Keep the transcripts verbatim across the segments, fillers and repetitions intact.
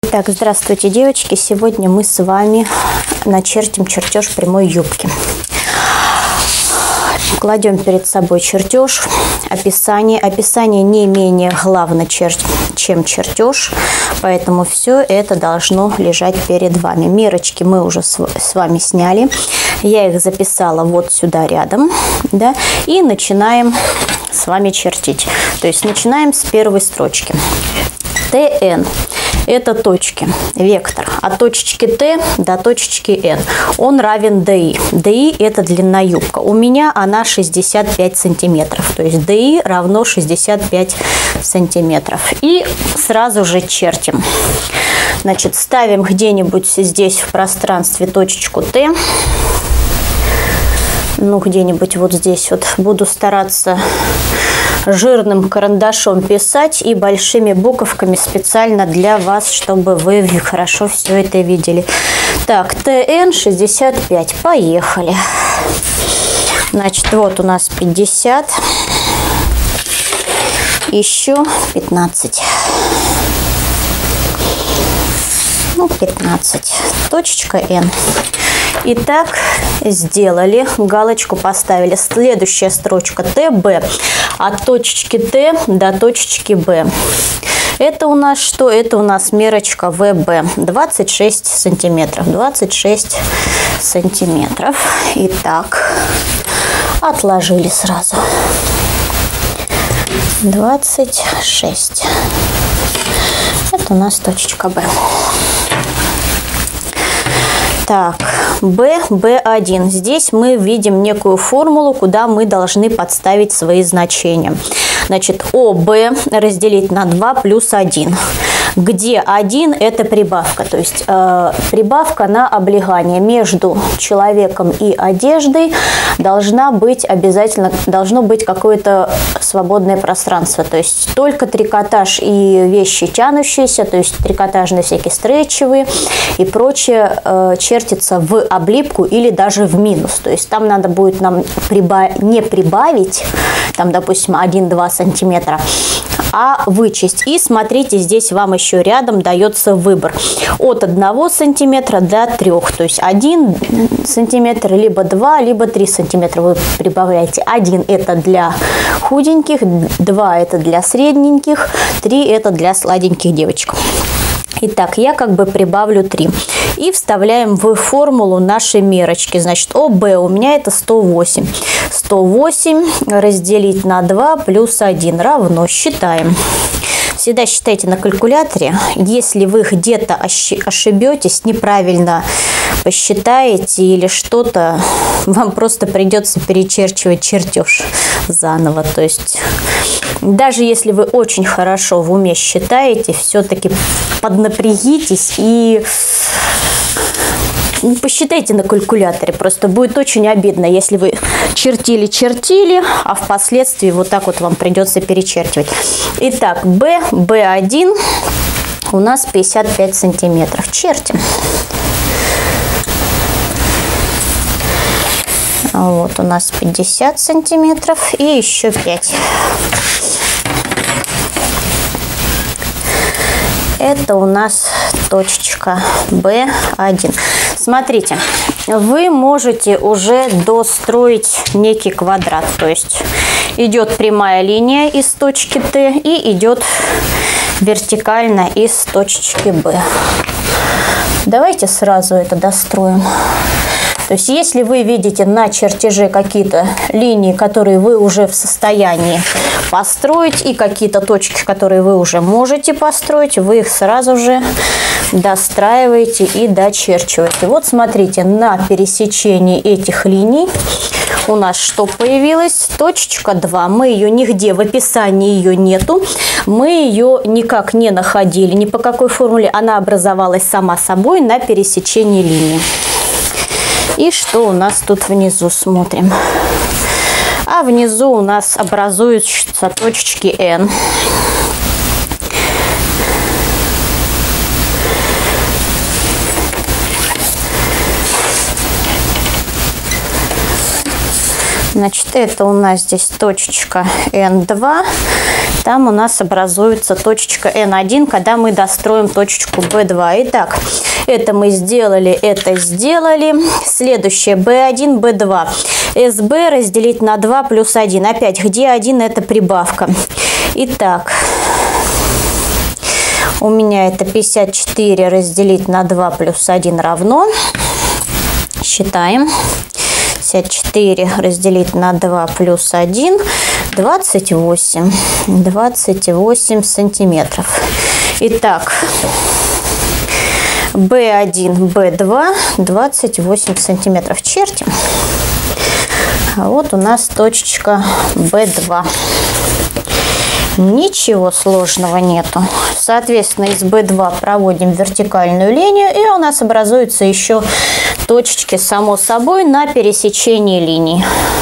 Так, здравствуйте, девочки! Сегодня мы с вами начертим чертеж прямой юбки. Кладем перед собой чертеж, описание. Описание не менее главно, чем чертеж, поэтому все это должно лежать перед вами. Мерочки мы уже с вами сняли. Я их записала вот сюда рядом, да, и начинаем с вами чертить. То есть начинаем с первой строчки. ТН. Это точки, вектор. От точечки Т до точечки Н. Он равен ДИ. ДИ это длина юбка. У меня она шестьдесят пять сантиметров. То есть ДИ равно шестьдесят пять сантиметров. И сразу же чертим. Значит, ставим где-нибудь здесь в пространстве точечку Т. Ну, где-нибудь вот здесь вот. Буду стараться жирным карандашом писать и большими буковками специально для вас, чтобы вы хорошо все это видели. Так, ТН шестьдесят пять. Поехали. Значит, вот у нас пятьдесят. Еще пятнадцать. Ну, пятнадцать. Точечка Н. Итак, сделали, галочку поставили. Следующая строчка ТБ. От точечки Т до точечки Б. Это у нас что? Это у нас мерочка ВБ. двадцать шесть сантиметров. двадцать шесть сантиметров. Итак, отложили сразу. двадцать шесть. Это у нас точечка Б. Так, Б, Б один. Здесь мы видим некую формулу, куда мы должны подставить свои значения. Значит, ОБ разделить на два плюс один. Где один это прибавка. То есть э, прибавка на облегание между человеком и одеждой должна быть обязательно, должно быть какое-то свободное пространство. То есть только трикотаж и вещи тянущиеся, то есть трикотажные всякие стретчевые и прочее э, чертится в облипку или даже в минус. То есть там надо будет нам прибав... не прибавить, там, допустим, один-два сантиметра, а вычесть. И смотрите, здесь вам еще рядом дается выбор от одного сантиметра до трёх. То есть один сантиметр, либо два, либо три сантиметра вы прибавляете. один это для худеньких, два это для средненьких, три это для сладеньких девочек. Итак, я как бы прибавлю три. И вставляем в формулу наши мерочки. Значит, ОБ у меня это сто восемь. сто восемь разделить на два плюс один равно. Считаем. Всегда считайте на калькуляторе. Если вы где-то ошибетесь, неправильно посчитаете или что-то, вам просто придется перечерчивать чертеж заново. То есть даже если вы очень хорошо в уме считаете, все-таки поднапрягитесь и посчитайте на калькуляторе. Просто будет очень обидно, если вы чертили-чертили, а впоследствии вот так вот вам придется перечерчивать. Итак, Б, Б один у нас пятьдесят пять сантиметров. Чертим. Вот у нас пятьдесят сантиметров и еще пять. Это у нас точечка Б один. Смотрите, вы можете уже достроить некий квадрат. То есть идет прямая линия из точки Т и идет вертикально из точечки Б. Давайте сразу это достроим. То есть, если вы видите на чертеже какие-то линии, которые вы уже в состоянии построить, и какие-то точки, которые вы уже можете построить, вы их сразу же достраиваете и дочерчиваете. Вот смотрите, на пересечении этих линий у нас что появилось? Точечка два. Мы ее нигде в описании ее нету. Мы ее никак не находили, ни по какой формуле. Она образовалась сама собой на пересечении линий. И что у нас тут внизу, смотрим. А внизу у нас образуются точечки N. Значит, это у нас здесь точечка эн два. Там у нас образуется точечка эн один, когда мы достроим точечку бэ два. Итак, это мы сделали, это сделали. Следующее бэ один, бэ два. эс бэ разделить на два плюс один. Опять, где один, это прибавка. Итак, у меня это пятьдесят четыре разделить на два плюс один равно. Считаем. пятьдесят четыре разделить на два плюс один. двадцать восемь. двадцать восемь сантиметров. Итак, бэ один, бэ два. двадцать восемь сантиметров. Чертим. А вот у нас точечка бэ два. Ничего сложного нету. Соответственно, из бэ два проводим вертикальную линию, и у нас образуются еще точечки, само собой, на пересечении линий.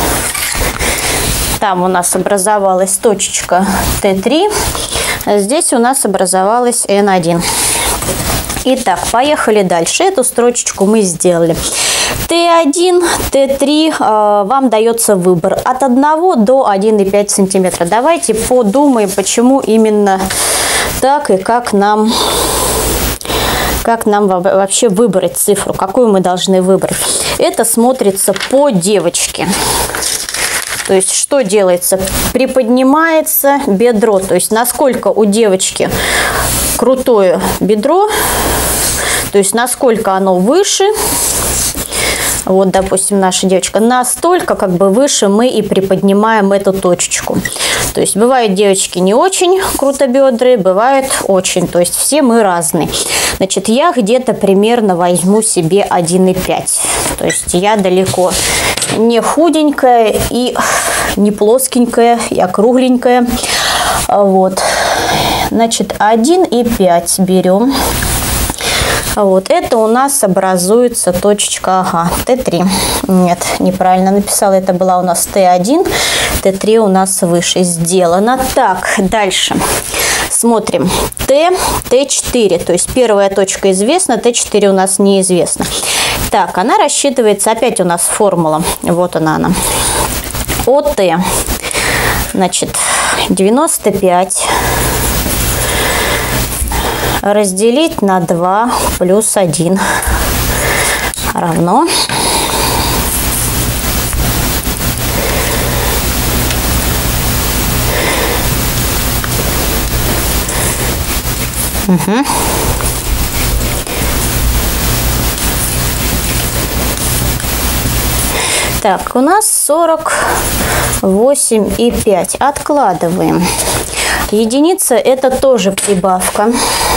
Там у нас образовалась точечка тэ три, а здесь у нас образовалась эн один. Итак, поехали дальше. Эту строчечку мы сделали. тэ один, тэ три э, вам дается выбор от одного до одного и пяти сантиметра. Давайте подумаем, почему именно так и как нам, как нам вообще выбрать цифру, какую мы должны выбрать. Это смотрится по девочке. То есть, что делается? Приподнимается бедро. То есть, насколько у девочки крутое бедро, то есть, насколько оно выше. Вот, допустим, наша девочка, настолько как бы выше мы и приподнимаем эту точечку. То есть, бывают девочки не очень крутобедрые, бывают очень. То есть, все мы разные. Значит, я где-то примерно возьму себе один и пять. То есть, я далеко не худенькая и не плоскенькая, я кругленькая. Вот. Значит, один и пять берем. Вот, это у нас образуется точечка, ага, тэ три. Нет, неправильно написала, это была у нас тэ один, тэ три у нас выше. Сделано. Так, дальше. Смотрим. Т, тэ четыре, то есть первая точка известна, тэ четыре у нас неизвестна. Так, она рассчитывается, опять у нас формула, вот она она. ОТ, значит, девяносто пять. Разделить на два плюс один равно угу. Так, у нас сорок восемь и пять. Откладываем. Единица – это тоже прибавка.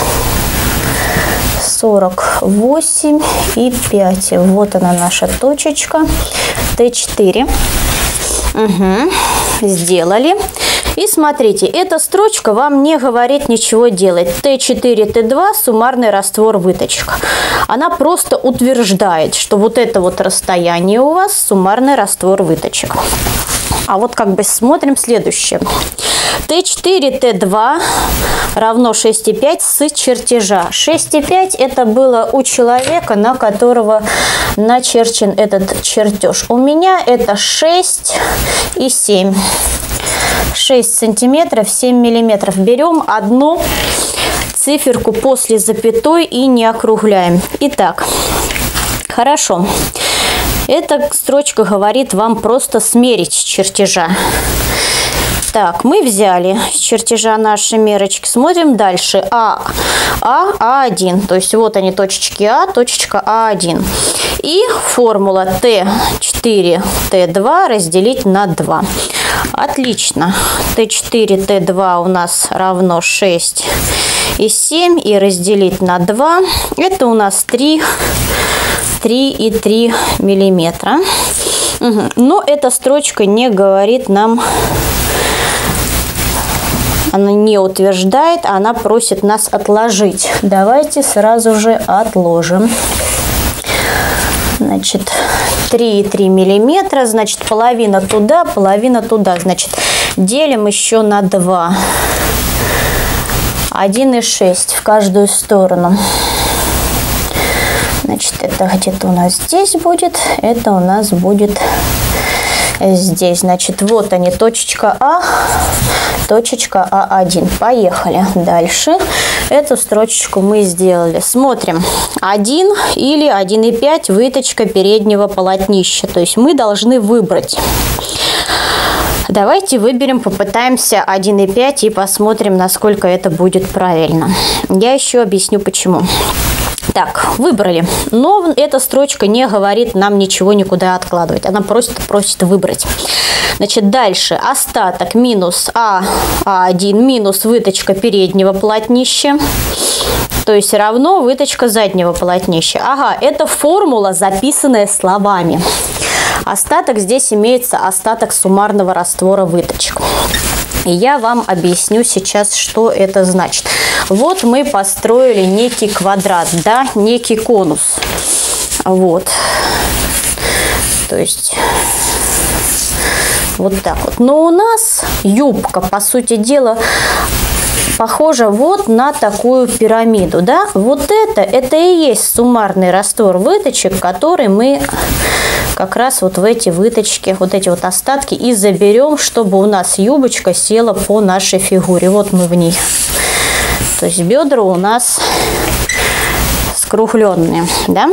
сорок восемь и пять. Вот она наша точечка. тэ четыре. Угу. Сделали. И смотрите, эта строчка вам не говорит ничего делать. тэ четыре, тэ два суммарный раствор выточек. Она просто утверждает, что вот это вот расстояние у вас суммарный раствор выточек. А вот как бы смотрим следующее. тэ четыре, тэ два равно шесть и пять с чертежа. шесть и пять это было у человека, на которого начерчен этот чертеж. У меня это шесть и семь. шесть сантиметров, семь миллиметров. Берем одну циферку после запятой и не округляем. Итак, хорошо. Эта строчка говорит вам просто смерить с чертежа. Так, мы взяли с чертежа наши мерочки. Смотрим дальше. А, А, А один. То есть вот они, точечки А, точечка А один. И формула тэ четыре, тэ два разделить на два. Отлично. тэ четыре, тэ два у нас равно шесть и семь. И разделить на два. Это у нас три, три и три миллиметра. Угу. Но эта строчка не говорит нам... Она не утверждает, она просит нас отложить. Давайте сразу же отложим. Значит, три и три миллиметра, значит, половина туда, половина туда. Значит, делим еще на два. один и шесть в каждую сторону. Значит, это где-то у нас здесь будет, это у нас будет здесь. Значит, вот они, точечка А, точечка А один. Поехали дальше. Эту строчечку мы сделали. Смотрим. один или один и пять выточка переднего полотнища. То есть мы должны выбрать. Давайте выберем, попытаемся один и пять и посмотрим, насколько это будет правильно. Я еще объясню, почему. Так, выбрали. Но эта строчка не говорит нам ничего никуда откладывать. Она просто просит выбрать. Значит, дальше остаток минус А, А1 минус выточка переднего полотнища. То есть равно выточка заднего полотнища. Ага, это формула, записанная словами. Остаток здесь имеется остаток суммарного раствора выточек. И я вам объясню сейчас, что это значит. Вот мы построили некий квадрат, да, некий конус. Вот. То есть вот так вот. Но у нас юбка, по сути дела, похожа вот на такую пирамиду, да? Вот это, это и есть суммарный раствор выточек, который мы как раз вот в эти выточки, вот эти вот остатки и заберем, чтобы у нас юбочка села по нашей фигуре. Вот мы в ней. То есть бедра у нас скругленные, да?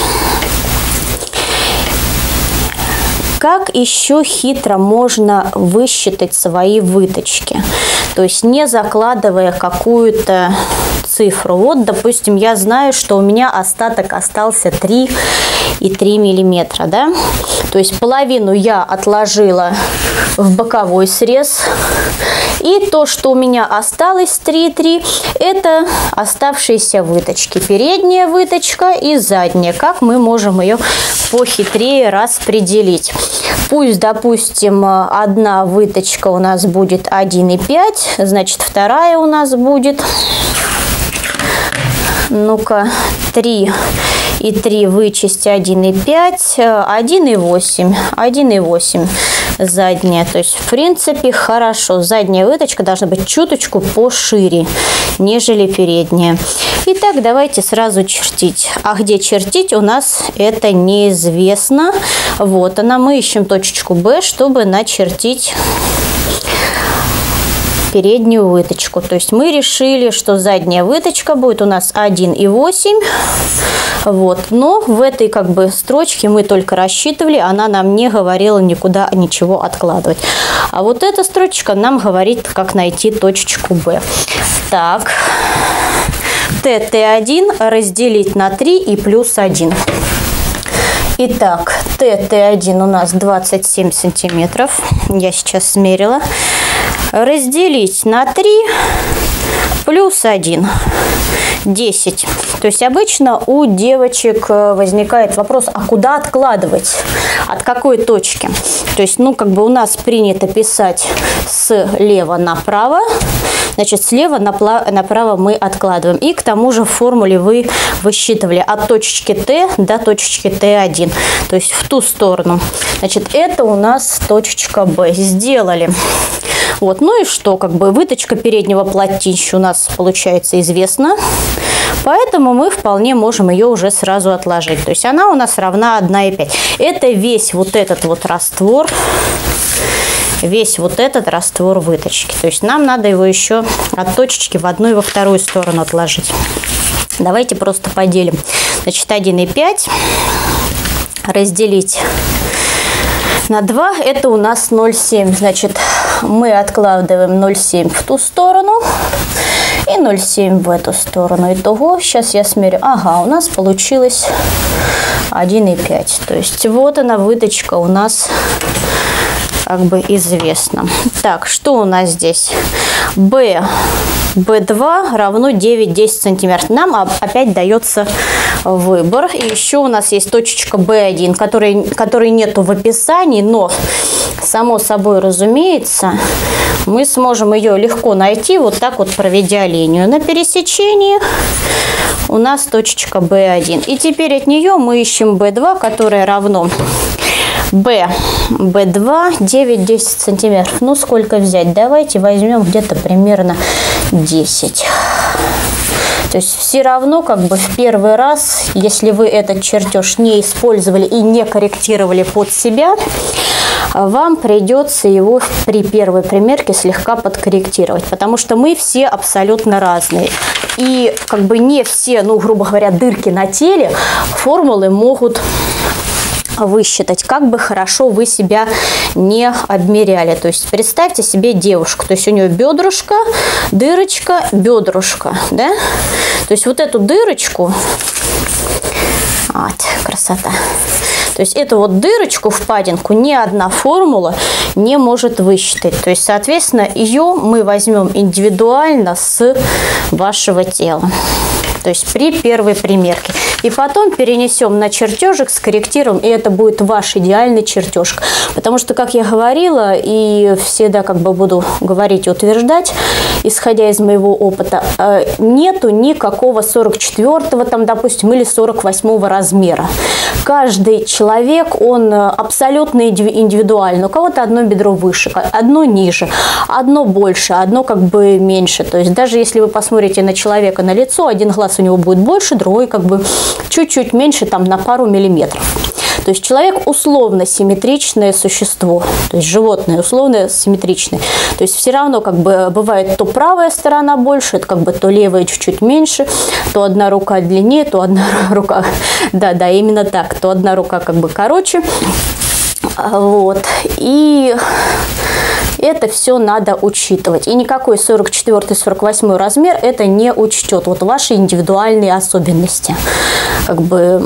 Как еще хитро можно высчитать свои выточки? То есть не закладывая какую-то цифру. Вот, допустим, я знаю, что у меня остаток остался три и три миллиметра, да? То есть половину я отложила в боковой срез. И то, что у меня осталось три и три, это оставшиеся выточки. Передняя выточка и задняя. Как мы можем ее похитрее распределить? Пусть, допустим, одна выточка у нас будет один и пять, значит, вторая у нас будет, ну-ка, три и три вычесть один и пять, один и восемь, один и восемь задняя. То есть, в принципе, хорошо. Задняя выточка должна быть чуточку пошире, нежели передняя. Итак, давайте сразу чертить. А где чертить, у нас это неизвестно. Вот она. Мы ищем точечку Б, чтобы начертить переднюю выточку. То есть мы решили, что задняя выточка будет у нас один и восемь. Вот. Но в этой как бы строчке мы только рассчитывали, она нам не говорила никуда ничего откладывать. А вот эта строчка нам говорит, как найти точечку Б. Так, Т Т один разделить на три и плюс один. Итак, Т Т один у нас двадцать семь сантиметров. Я сейчас смерила. Разделить на три плюс один. десять. То есть обычно у девочек возникает вопрос, а куда откладывать? От какой точки? То есть, ну, как бы у нас принято писать слева направо. Значит, слева направо мы откладываем. И к тому же в формуле вы высчитывали от точки Т до точки Т один. То есть в ту сторону. Значит, это у нас точечка Б. Сделали. Вот, ну и что, как бы выточка переднего полотнища у нас получается известна, поэтому мы вполне можем ее уже сразу отложить. То есть она у нас равна одна и пять. Это весь вот этот вот раствор, весь вот этот раствор выточки. То есть нам надо его еще от точечки в одну и во вторую сторону отложить. Давайте просто поделим. Значит, один и пять разделить на два, это у нас ноль и семь. Значит, мы откладываем ноль и семь в ту сторону и ноль и семь в эту сторону. Итого, сейчас я смерю. Ага, у нас получилось один и пять. То есть вот она, выточка у нас как бы известна. Так, что у нас здесь? Б. Б два равно девять-десять сантиметров. Нам опять дается выбор. И еще у нас есть точечка Б один, которой, которой нету в описании, но, само собой разумеется, мы сможем ее легко найти, вот так вот проведя линию. На пересечении у нас точечка Б один. И теперь от нее мы ищем Б два, которое равно Б. Б два девять-десять сантиметров. Ну, сколько взять? Давайте возьмем где-то примерно десять. То есть все равно как бы в первый раз, если вы этот чертеж не использовали и не корректировали под себя, вам придется его при первой примерке слегка подкорректировать, потому что мы все абсолютно разные. И как бы не все, ну, грубо говоря, дырки на теле формулы могут высчитать, как бы хорошо вы себя не обмеряли. То есть представьте себе девушку, то есть у нее бедрышко, дырочка, бедрышко, да? То есть вот эту дырочку, вот, красота. То есть эту вот дырочку, впадинку, ни одна формула не может высчитать. То есть, соответственно, ее мы возьмем индивидуально с вашего тела. То есть при первой примерке. И потом перенесем на чертежик, скорректируем, и это будет ваш идеальный чертежик. Потому что, как я говорила, и всегда как бы буду говорить и утверждать, исходя из моего опыта, нету никакого сорок четвёртого, там, допустим, или сорок восьмого размера. Каждый человек, он абсолютно индивидуальный. У кого-то одно бедро выше, одно ниже, одно больше, одно как бы меньше. То есть даже если вы посмотрите на человека на лицо, один глаз у него будет больше, другой как бы чуть-чуть меньше, там на пару миллиметров. То есть человек условно симметричное существо, то есть животное условно симметричное. То есть все равно как бы бывает то правая сторона больше, это как бы то левая чуть-чуть меньше, то одна рука длиннее, то одна рука, да-да, именно так, то одна рука как бы короче. Вот. И это все надо учитывать. И никакой сорок четвёртый сорок восьмой размер это не учтет. Вот ваши индивидуальные особенности. Как бы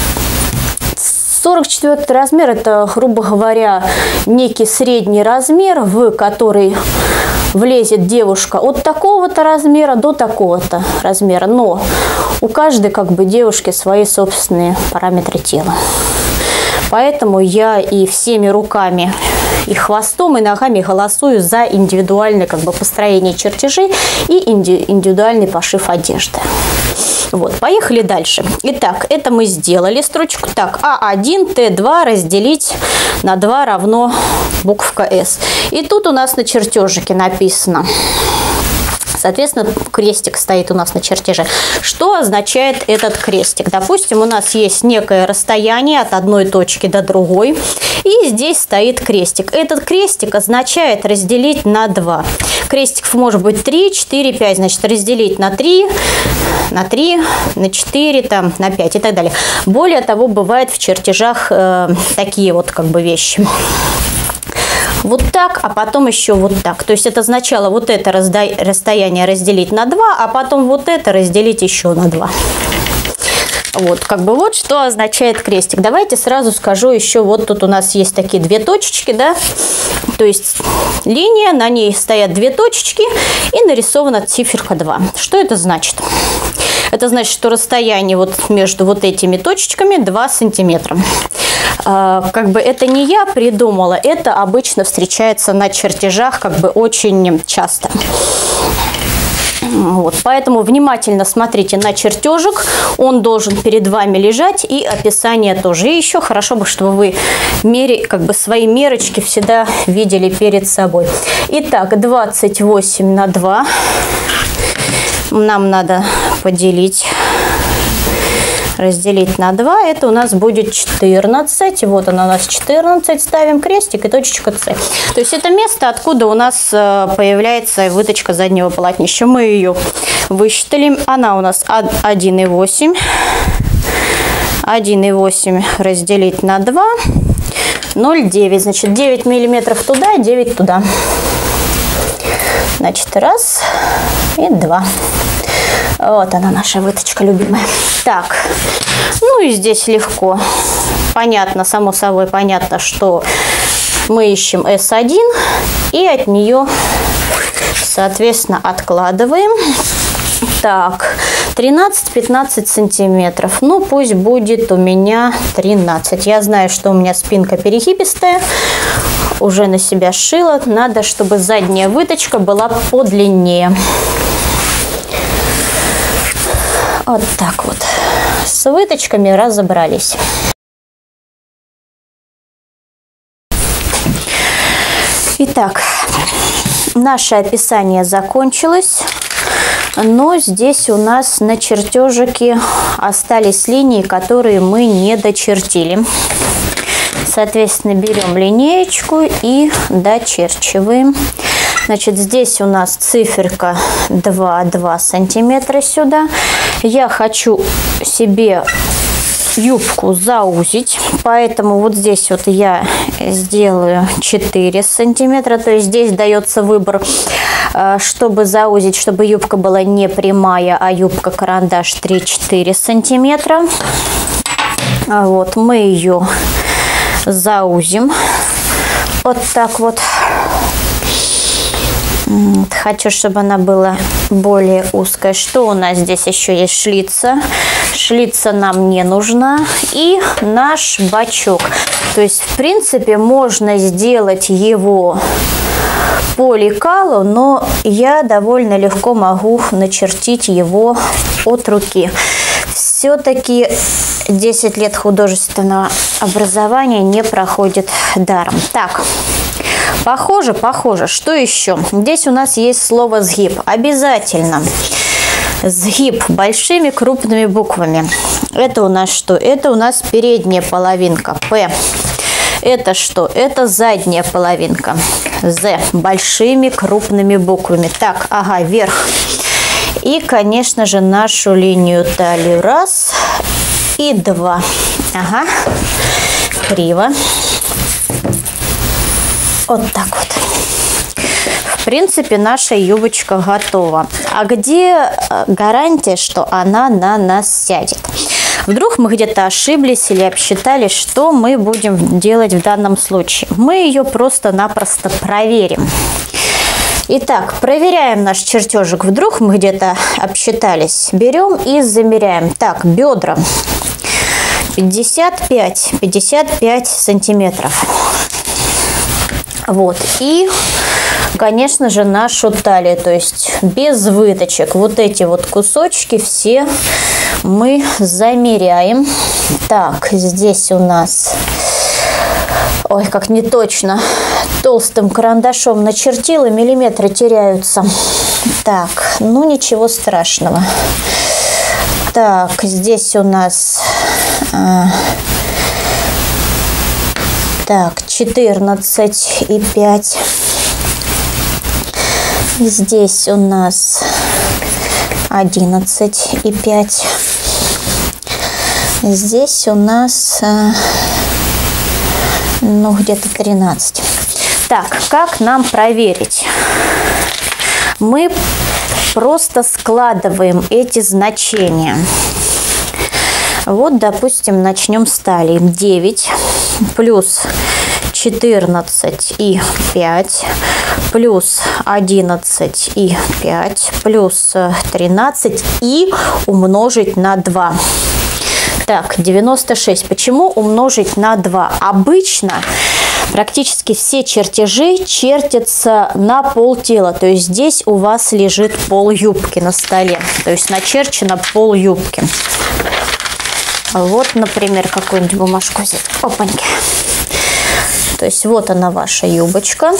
сорок четвёртый размер это, грубо говоря, некий средний размер, в который влезет девушка от такого-то размера до такого-то размера. Но у каждой как бы девушки свои собственные параметры тела. Поэтому я и всеми руками, и хвостом, и ногами голосую за индивидуальное как бы построение чертежей и индивидуальный пошив одежды. Вот, поехали дальше. Итак, это мы сделали строчку. Так, А один, Т два разделить на два равно буквка С. И тут у нас на чертежике написано. Соответственно, крестик стоит у нас на чертеже. Что означает этот крестик? Допустим, у нас есть некое расстояние от одной точки до другой. И здесь стоит крестик. Этот крестик означает разделить на два. Крестиков может быть три, четыре, пять. Значит, разделить на три, на три, на четыре, там, на пять и так далее. Более того, бывает в чертежах э, такие вот как бы вещи. Вот так, а потом еще вот так. То есть это сначала вот это расстояние разделить на два, а потом вот это разделить еще на два. Вот, как бы вот что означает крестик. Давайте сразу скажу еще, вот тут у нас есть такие две точечки, да, то есть линия, на ней стоят две точечки и нарисована циферка два. Что это значит? Это значит, что расстояние вот между вот этими точечками два сантиметра. А, как бы это не я придумала, это обычно встречается на чертежах как бы очень часто. Вот, поэтому внимательно смотрите на чертежик, он должен перед вами лежать, и описание тоже. И еще хорошо бы, чтобы вы мере, как бы свои мерочки всегда видели перед собой. Итак, двадцать восемь на два нам надо поделить. Разделить на два, это у нас будет четырнадцать. Вот она у нас четырнадцать. Ставим крестик и точечка С. То есть это место, откуда у нас появляется выточка заднего полотнища. Мы ее высчитали. Она у нас один и восемь. один и восемь разделить на два. ноль и девять. Значит, девять миллиметров туда, девять туда. Значит, раз и два. Вот она, наша выточка любимая. Так, ну и здесь легко. Понятно, само собой понятно, что мы ищем эс один и от нее, соответственно, откладываем. Так, тринадцать-пятнадцать сантиметров. Ну, пусть будет у меня тринадцать. Я знаю, что у меня спинка перегибистая. Уже на себя сшила. Надо, чтобы задняя выточка была подлиннее. Вот так вот. С выточками разобрались. Итак, наше описание закончилось. но здесь у нас на чертежике остались линии, которые мы не дочертили. Соответственно, берем линеечку и дочерчиваем. Значит, здесь у нас циферка два, два сантиметра сюда. Я хочу себе юбку заузить, поэтому вот здесь вот я сделаю четыре сантиметра. То есть здесь дается выбор, чтобы заузить, чтобы юбка была не прямая, а юбка карандаш три-четыре сантиметра. Вот мы ее заузим вот так вот. Хочу, чтобы она была более узкая. Что у нас здесь еще есть? Шлица. Шлица нам не нужна. И наш бачок. То есть, в принципе, можно сделать его по лекалу, но я довольно легко могу начертить его от руки. Все-таки десять лет художественного образования не проходит даром. Так. Похоже, похоже. Что еще? Здесь у нас есть слово «сгиб». Обязательно. Сгиб большими крупными буквами. Это у нас что? Это у нас передняя половинка. П. Это что? Это задняя половинка. З. Большими крупными буквами. Так, ага, вверх. И, конечно же, нашу линию талии. Раз и два. Ага. Криво. Вот так вот. В принципе, наша юбочка готова. А где гарантия, что она на нас сядет? Вдруг мы где-то ошиблись или обсчитали, что мы будем делать в данном случае? Мы ее просто-напросто проверим. Итак, проверяем наш чертежик. Вдруг мы где-то обсчитались. Берем и замеряем. Так, бедра. пятьдесят пять, пятьдесят пять сантиметров. Вот, и, конечно же, нашу талию, то есть без выточек. Вот эти вот кусочки все мы замеряем. Так, здесь у нас, ой, как не точно, толстым карандашом начертила, миллиметры теряются. Так, ну ничего страшного. Так, здесь у нас... Так, четырнадцать и пять. Здесь у нас одиннадцать и пять. Здесь у нас, ну, где-то тринадцать. Так, как нам проверить? Мы просто складываем эти значения. Вот, допустим, начнем с талии. девять плюс четырнадцать и пять плюс одиннадцать и пять плюс тринадцать и умножить на два. Так, девяносто шесть. Почему умножить на два? Обычно практически все чертежи чертятся на пол тела. То есть здесь у вас лежит пол юбки на столе. То есть начерчено пол юбки. Вот, например, какую-нибудь бумажку взять. Опаньки. То есть вот она, ваша юбочка.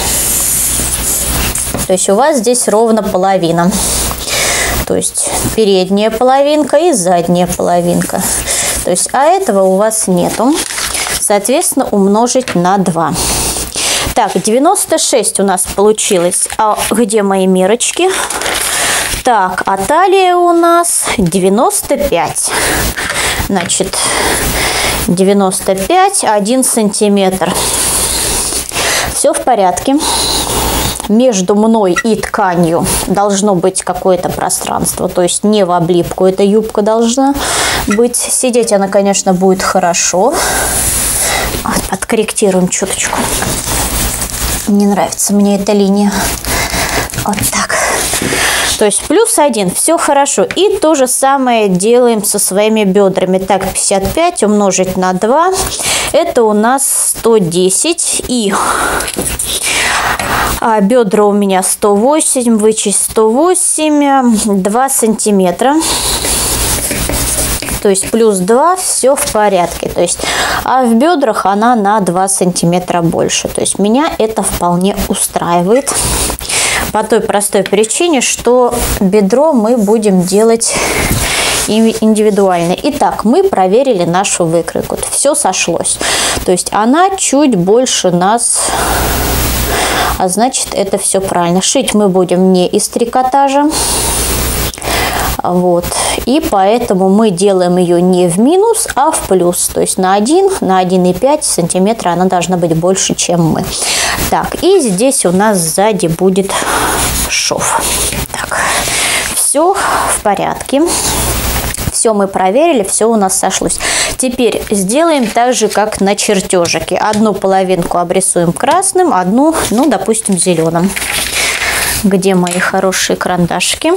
То есть у вас здесь ровно половина. То есть передняя половинка и задняя половинка. То есть, а этого у вас нету. Соответственно, умножить на два. Так, девяносто шесть у нас получилось. А где мои мерочки? Так, а талия у нас девяносто пять. Значит, девяносто пять, один сантиметр. Все в порядке. Между мной и тканью должно быть какое-то пространство. То есть не в облипку эта юбка должна быть. Сидеть она, конечно, будет хорошо. Подкорректируем чуточку. Не нравится мне эта линия. Вот так. То есть плюс один, все хорошо. И то же самое делаем со своими бедрами. Так, пятьдесят пять умножить на два. Это у нас сто десять. И а, бедра у меня сто восемь. Вычесть сто восемь. два сантиметра. То есть плюс два, все в порядке. То есть, а в бедрах она на два сантиметра больше. То есть меня это вполне устраивает. по той простой причине, что бедро мы будем делать индивидуально. Итак, мы проверили нашу выкройку. Все сошлось. То есть она чуть больше нас, а значит, это все правильно. Шить мы будем не из трикотажа. Вот. И поэтому мы делаем ее не в минус, а в плюс. То есть на один, на один и пять сантиметра она должна быть больше, чем мы. Так, и здесь у нас сзади будет шов. Так, все в порядке. Все мы проверили, все у нас сошлось. Теперь сделаем так же, как на чертежике. Одну половинку обрисуем красным, одну, ну, допустим, зеленым. Где мои хорошие карандашки?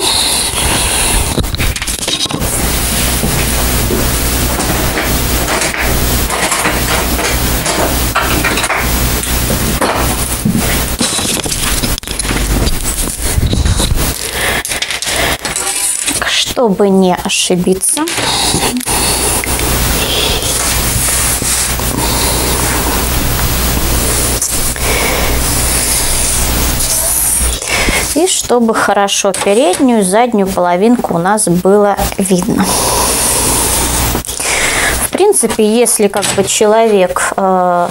Чтобы не ошибиться. И чтобы хорошо переднюю и заднюю половинку у нас было видно. В принципе, если как бы человек э,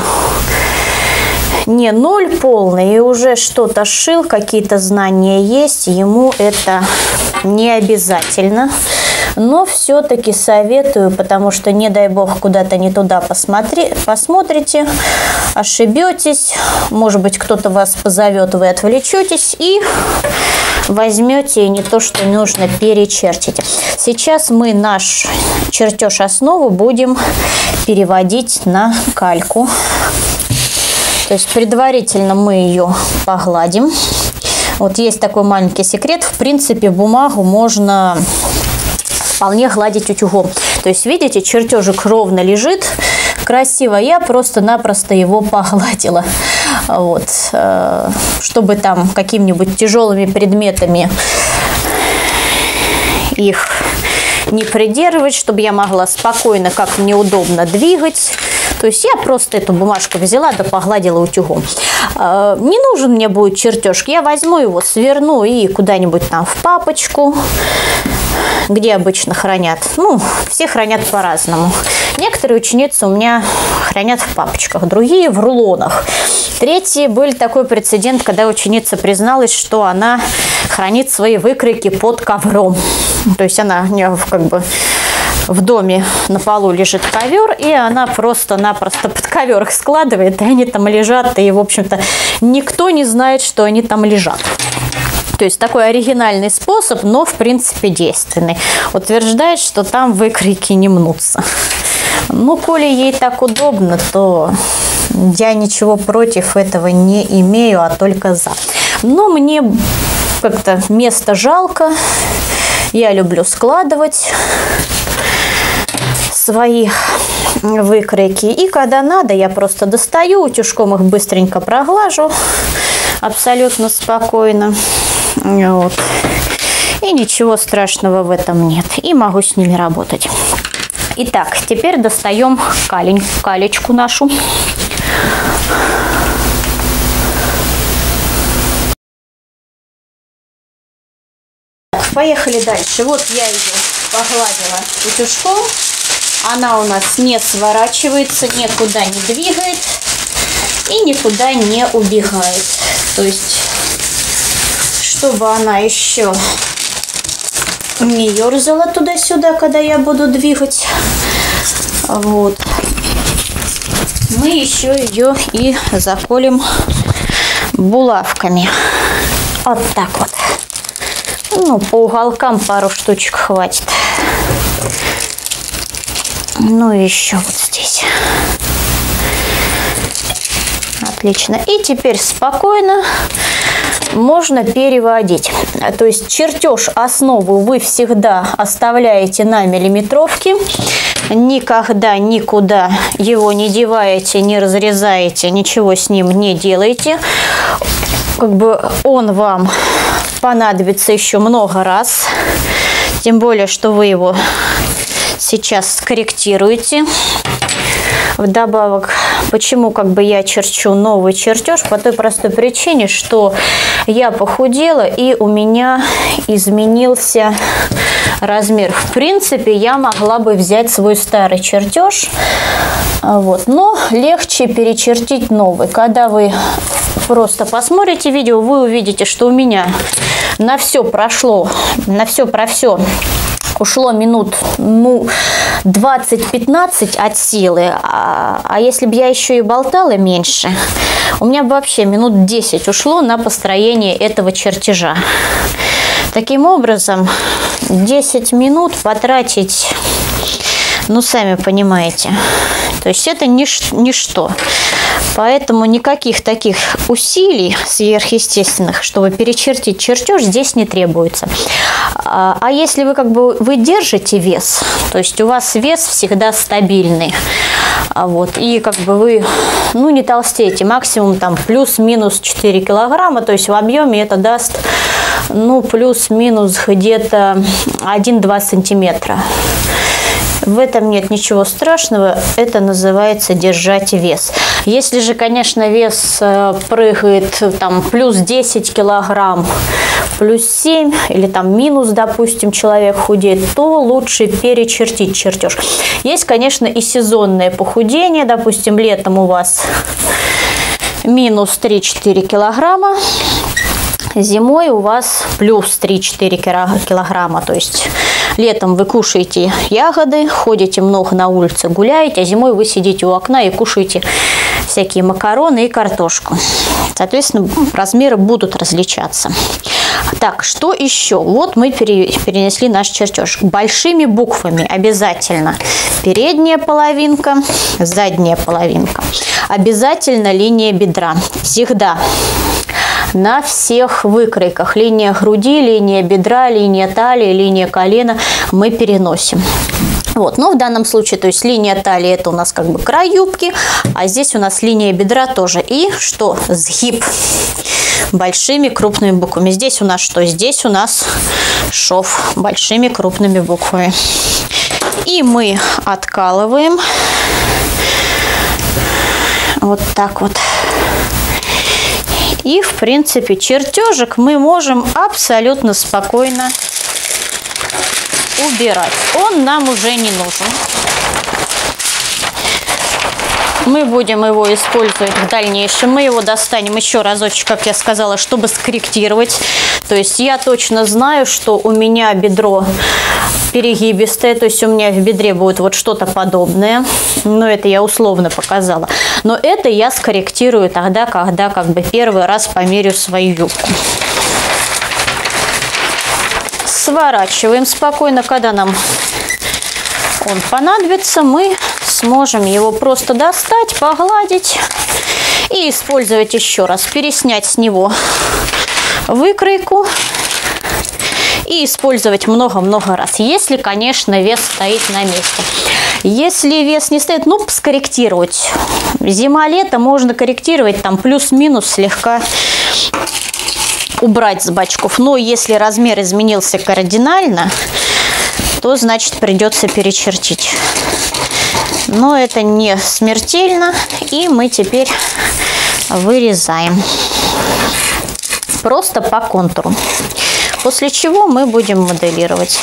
не ноль полный и уже что-то шил, какие-то знания есть, ему это не обязательно. Но все-таки советую, потому что, не дай бог, куда-то не туда посмотри, посмотрите, ошибетесь, может быть, кто-то вас позовет, вы отвлечетесь и возьмете и не то, что нужно, перечертите. Сейчас мы наш чертеж основы будем переводить на кальку. То есть предварительно мы ее погладим. Вот есть такой маленький секрет. В принципе, бумагу можно вполне гладить утюгом. То есть, видите, чертежик ровно лежит, красиво. Я просто-напросто его погладила. Вот. Чтобы там какими-нибудь тяжелыми предметами их не придерживать, чтобы я могла спокойно, как мне удобно, двигать. То есть я просто эту бумажку взяла, да погладила утюгом. Не нужен мне будет чертеж, я возьму его, сверну и куда-нибудь там в папочку, где обычно хранят. Ну, все хранят по-разному. Некоторые ученицы у меня хранят в папочках, другие в рулонах. Третьи, был такой прецедент, когда ученица призналась, что она хранит свои выкройки под ковром. То есть она у нее как бы в доме на полу лежит ковер, и она просто-напросто под ковер их складывает, и они там лежат, и, в общем-то, никто не знает, что они там лежат. То есть такой оригинальный способ, но, в принципе, действенный. Утверждает, что там выкройки не мнутся. Ну, коли ей так удобно, то я ничего против этого не имею, а только за. Но мне как-то место жалко. Я люблю складывать свои выкройки. И когда надо, я просто достаю, утюжком их быстренько проглажу. Абсолютно спокойно. Вот. И ничего страшного в этом нет. И могу с ними работать. Итак, теперь достаем калень, калечку нашу. Поехали дальше. Вот я ее погладила утюжком. Она у нас не сворачивается, никуда не двигает и никуда не убегает. То есть, чтобы она еще не ерзала туда-сюда, когда я буду двигать. Вот. Мы еще ее и заколем булавками. Вот так вот. Ну, по уголкам пару штучек хватит. Ну, еще вот здесь. Отлично. И теперь спокойно можно переводить. То есть чертеж основы вы всегда оставляете на миллиметровке. Никогда никуда его не деваете, не разрезаете, ничего с ним не делаете. Как бы он вам понадобится еще много раз. Тем более, что вы его сейчас скорректируете. Вдобавок, почему как бы я черчу новый чертеж? По той простой причине, что я похудела и у меня изменился размер. В принципе, я могла бы взять свой старый чертеж, вот, но легче перечертить новый. Когда вы просто посмотрите видео, вы увидите, что у меня на все прошло, на все про все ушло минут, ну, двадцать-пятнадцать от силы, а, а если бы я еще и болтала меньше, у меня бы вообще минут десять ушло на построение этого чертежа. Таким образом, десять минут потратить, ну, сами понимаете, то есть это нич- ничто. Поэтому никаких таких усилий сверхъестественных, чтобы перечертить чертеж, здесь не требуется. А, а если вы как бы вы держите вес, то есть у вас вес всегда стабильный, а вот, и как бы вы, ну, не толстеете, максимум там плюс-минус четыре килограмма, то есть в объеме это даст, ну, плюс-минус где-то один-два сантиметра. В этом нет ничего страшного, это называется держать вес. Если же, конечно, вес прыгает там плюс десять килограмм, плюс семь или там минус, допустим, человек худеет, то лучше перечертить чертеж. Есть, конечно, и сезонное похудение, допустим, летом у вас минус три-четыре килограмма, зимой у вас плюс три-четыре килограмма, то есть летом вы кушаете ягоды, ходите много на улице, гуляете, а зимой вы сидите у окна и кушаете всякие макароны и картошку. Соответственно, размеры будут различаться. Так, что еще? Вот мы перенесли наш чертеж. Большими буквами обязательно передняя половинка, задняя половинка. Обязательно линия бедра. Всегда. На всех выкройках. Линия груди, линия бедра, линия талии, линия колена мы переносим. Вот, но в данном случае, то есть линия талии это у нас как бы край юбки, а здесь у нас линия бедра тоже. И что? Сгиб большими крупными буквами. Здесь у нас что? Здесь у нас шов большими крупными буквами. И мы откалываем вот так вот. И, в принципе, чертежик мы можем абсолютно спокойно убирать. Он нам уже не нужен. Мы будем его использовать в дальнейшем. Мы его достанем еще разочек, как я сказала, чтобы скорректировать. То есть я точно знаю, что у меня бедро перегибистое, то есть у меня в бедре будет вот что-то подобное. Но это я условно показала. Но это я скорректирую тогда, когда как бы первый раз померю свою юбку. Сворачиваем спокойно, когда нам он понадобится, мы сможем его просто достать, погладить и использовать еще раз. Переснять с него выкройку и использовать много-много раз, если, конечно, вес стоит на месте. Если вес не стоит, ну, скорректировать. Зима-лето можно корректировать, там плюс-минус слегка убрать с бачков. Но если размер изменился кардинально, то, значит, придется перечертить. Но это не смертельно, и мы теперь вырезаем просто по контуру. После чего мы будем моделировать.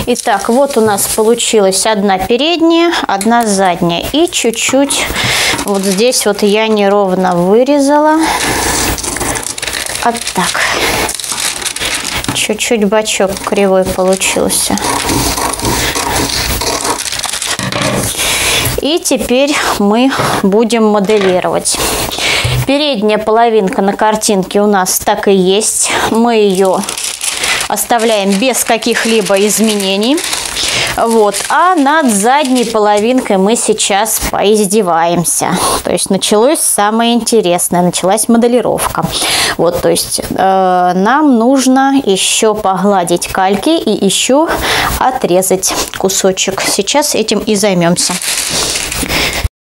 Итак, вот у нас получилась одна передняя, одна задняя. И чуть-чуть вот здесь вот я неровно вырезала. Вот так. Чуть-чуть бочок кривой получился. И теперь мы будем моделировать. Передняя половинка на картинке у нас так и есть. Мы ее оставляем без каких-либо изменений. Вот. А над задней половинкой мы сейчас поиздеваемся. То есть началось самое интересное, началась моделировка. Вот, то есть э, нам нужно еще погладить кальки и еще отрезать кусочек. Сейчас этим и займемся.